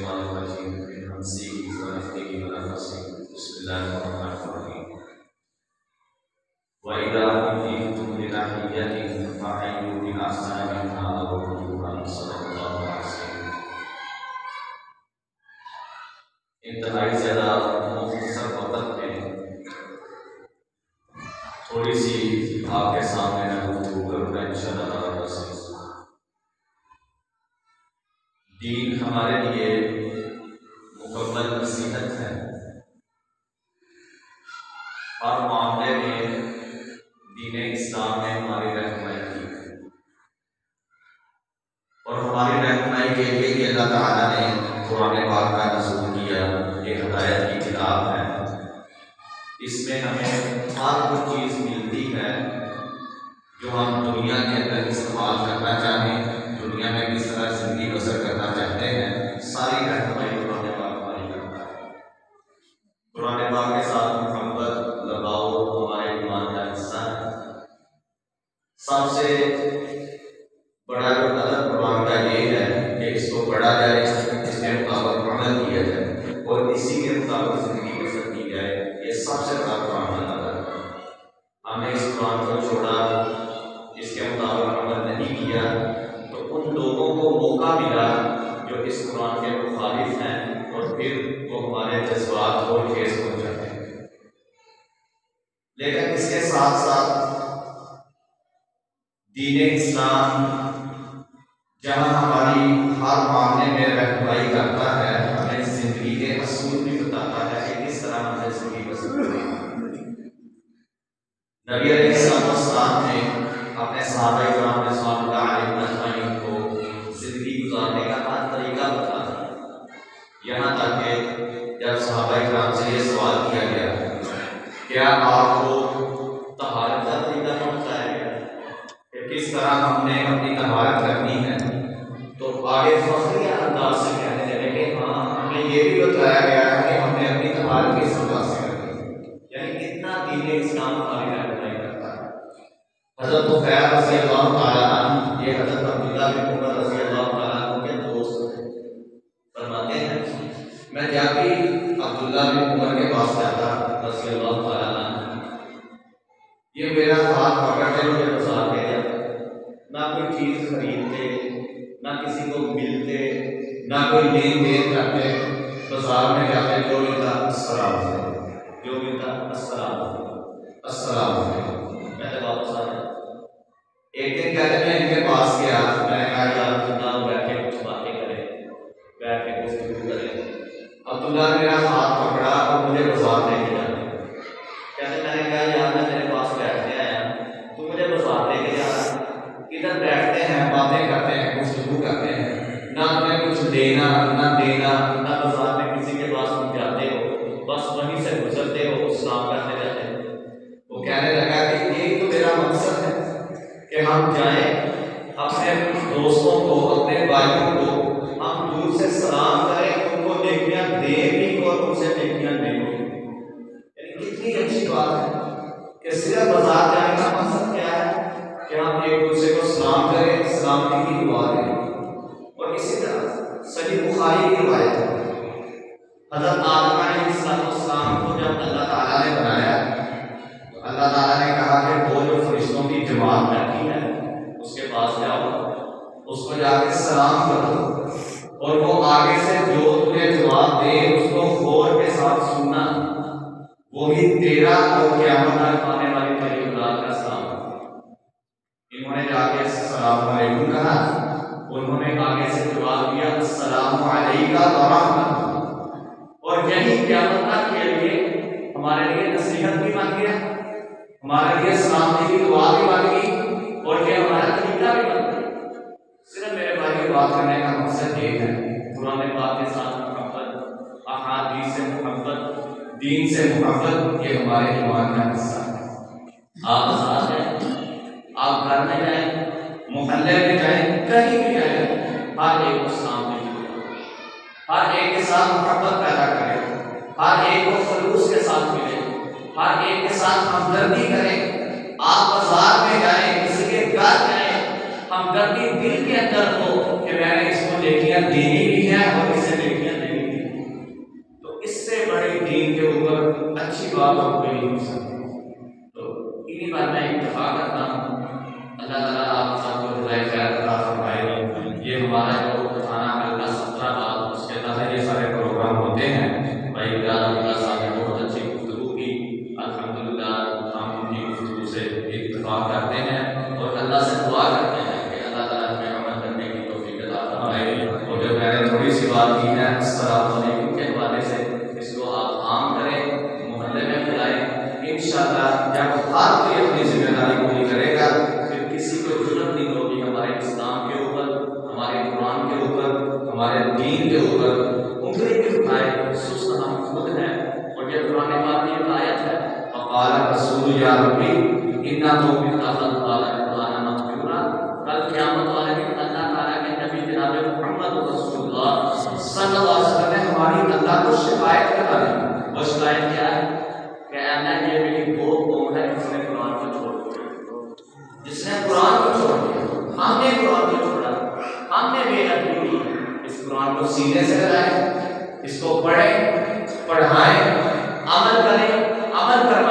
मिनश्शैतानिर्रजीम मिन हमज़िहि व नफ़्ख़िहि व नफ़्ख़िहि बिस्मिल्लाहिर्रहमानिर्रहीम व इज़ा हुयिय्तुम बितहिय्यतिन फ़हय्यू बिअहसना मिन्हा अव रुद्दूहा सल्लल्लाहु अलैहि वसल्लम। इंतहाई ज़्यादा मुख्तसर वक़्त में थोड़ी सी आपके सामने मैं गुफ्तगू करूँगा इंशाअल्लाह। दीन हमारे लिए मुकम्मल नसीहत है। हर मामले में दीन इस्लाम ने हमारी रहनुमाई की और हमारी रहनुमाई के लिए कि अल्लाह ताला ने कुरान पाक का नज़ूल किया। ये हिदायत की किताब है, इसमें हमें हर वो चीज़ मिलती है जो हम दुनिया के अंदर इस्तेमाल करना चाहें, दुनिया में किस तरह ज़िंदगी बसर करना चाहते हैं, सारी रहनुमाई कुरान पाक हमारी करता है। कुरान पाक के साथ मोहब्बत लगाओ हमारे ईमान का हिस्सा है। सबसे बड़ा जो अदब कुरान का ये है कि इसको पढ़ा जाए, इसके मुताबिक अमल किया जाए और इसी के मुताबिक ज़िंदगी बसर की जाए। ये सबसे बड़ा कुरान का अदब है। हमने इस कुरान को छोड़ा, इसके मुताबिक अमल नहीं किया तो उन लोगों को मौका मिला जो इस कुरान के मुखालिफ हैं और फिर वो हमारे जज्बात को ठेस पहुंचाते हैं। लेकिन इसके साथ साथ दीन इस्लाम जहाँ हमारी हर मामले में रहनुमाई करता है, हमें जिंदगी के असूल भी बताता है कि किस तरह हमें जिंदगी बसर करनी है। नबी अलैहिस्सलाम ने अपने सहाबा किराम को जिंदगी गुजारने का हर तरीका बताया। यहाँ तक कि जब सहाबा किराम से ये सवाल किया गया क्या आपको तहारत का तरीका बताया गया कि किस तरह हमने अपनी तहारत करनी है, तो आगे फख्रिया अंदाज से कहने लगे कि हाँ, हमें ये भी बताया गया है कि हमने अपनी तहारत किस अंदाज से करनी है। यानी कितना दीन इस्लाम हमारी रहनुमाई करता है। हज़रत बुखैर रज़ी अल्लाह तआला अन्हु, ये हज़रत अब्दुल्लाह बिन उमर रज़ी अल्लाह तआला अन्हु के दोस्त थे, फरमाते हैं मैं जब भी अब्दुल्लाह बिन उमर के पास जाता रज़ी अल्लाह तआला अन्हु, ये मेरा हाथ पकड़ते मुझे बाजार ले जाते, ना कोई चीज़ खरीदते, ना किसी को मिलते, ना कोई लेन देन करते, बाजार में जाते, जो मिलता अस्सलाम अलैकुम, जो मिलता अस्सलाम अलैकुम, अस्सलाम अलैकुम, मैंने वापस आ गया। एक दिन कहते मैं इनके पास गया, मैंने कहा यार अब्दुल्ला बैठ के कुछ बातें करें, बैठ के कुछ करें। अब्दुल्ला ने मेरा हाथ पकड़ा और मुझे बाजार लेके जाते। कहते मैंने कहा यार मैं तेरे पास बैठने आया, तू मुझे बाजार लेके जा रहा, इधर बैठते हैं, बातें करते हैं, गुफ्तगू करते हैं, ना तुम्हें कुछ लेना ना देना, ना बाजार में किसी के पास तुम जाते हो, बस वहीं से गुजरते हो, सलाम करते जाते हो। वो कहने लगा कि यही तो मेरा मकसद है कि हम जाएं, अपने दोस्तों को, अपने भाइयों को हम दूर से सलाम करें, उनको नेकियां दें भी और उनसे नेकियां लें। कितनी अच्छी बात है कि सिर्फ बाजार जाने का मकसद क्या है कि हम एक दूसरे को सलाम करें, सलामती की दुआ दें। और इसी तरह सही बुखारी की रिवायत है, हज़रत आदम अलैहिस्सलाम को जब अल्लाह ताला ने बनाया, तो अल्लाह ताला ने कहा कि वो जो फरिश्तों की जमात बैठी है उसके पास जाओ, उसको जाके सलाम करो और वो आगे से जो तुझे जवाब दे उसको गौर के साथ सुनना, वही तेरा और क़यामत तक आने वाली तेरी औलाद का सलाम। इन्होंने जाके अस्सलाम वालेकुम कहा, उन्होंने आगे से जवाब दिया अस्सलाम अलैका व रहमतुल्लाह, और यही क़यामत तक के लिए हमारे लिए नसीहत भी बन गया, हमारे लिए सलामती की दुआ भी बन गई और ये हमारा तरीका भी बन गया। सिर्फ मेरे भाई बात करने का मकसद ये है, कुरान पाक के साथ मोहब्बत, अहादीस से मोहब्बत, दीन से मोहब्बत, ये हमारे ईमान का हिस्सा है। आप साथ हैं, आप घर में जाएं, मोहल्ले में जाएं, कहीं भी जाएं, हर एक को सलाम दीजिए, हर एक के साथ मोहब्बत पैदा करें, हर एक को खलूस के साथ मिले, हर एक के साथ हमदर्दी करें। आप बाजार में जाएं, किसी के घर जाएं, हमदर्दी दिल के अंदर हो कि मैंने इसको नेकियां देनी भी है और इसे नेकियां और कोई नहीं हो सकता। तो इन्हीं बात मैं इत्तेफाक करता हूँ। अल्लाह ताला आप सबको हिदायत खैर अता फरमाए। ये हमारा जो खाना कल का 17 बात उसके तहत ये सारे प्रोग्राम होते हैं। भाई अल्लाह साहब ने बहुत अच्छी गुफ्तगू की, अल्हम्दुलिल्लाह हम उनकी गुफ्तगू से इत्तेफाक करते हैं और अल्लाह से दुआ करते हैं कि अल्लाह ताला हमें अमल करने की तौफीक अता फरमाए। और जो मैंने थोड़ी सी बात की है अस्सलाम वालेकुम के हवाले से, इसको आप आम करें, मोहल्ले में फैलाएं। इंशाअल्लाह जब हर कोई अपनी जिम्मेदारी पूरी करेगा फिर किसी को जुर्रत नहीं होगी हमारे इस्लाम के ऊपर, हमारे कुरान के ऊपर, हमारे दीन के ऊपर उंगली भी उठाए। सुस्त हम खुद हैं। और ये कुरान पाक की एक आयत है, क़ाल रसूल या रब्बी इन्ना कल क़यामत वाले दिन अल्लाह ताला के नबी जनाब मुहम्मद रसूलुल्लाह सल्लल्लाहु अलैहि वसल्लम ने हमारी अल्लाह को शिकायत कराई। वो शिकायत क्या है कि अल्लाह ये मेरी वो कौम है जिसने कुरान को छोड़ दिया, जिसने कुरान को छोड़ दिया। हमने कुरान को छोड़ा, हमने बेअदबी की। इस कुरान को सीने से लगाएं, इसको पढ़ें, पढ़ाएं, अमल करें, अमल कर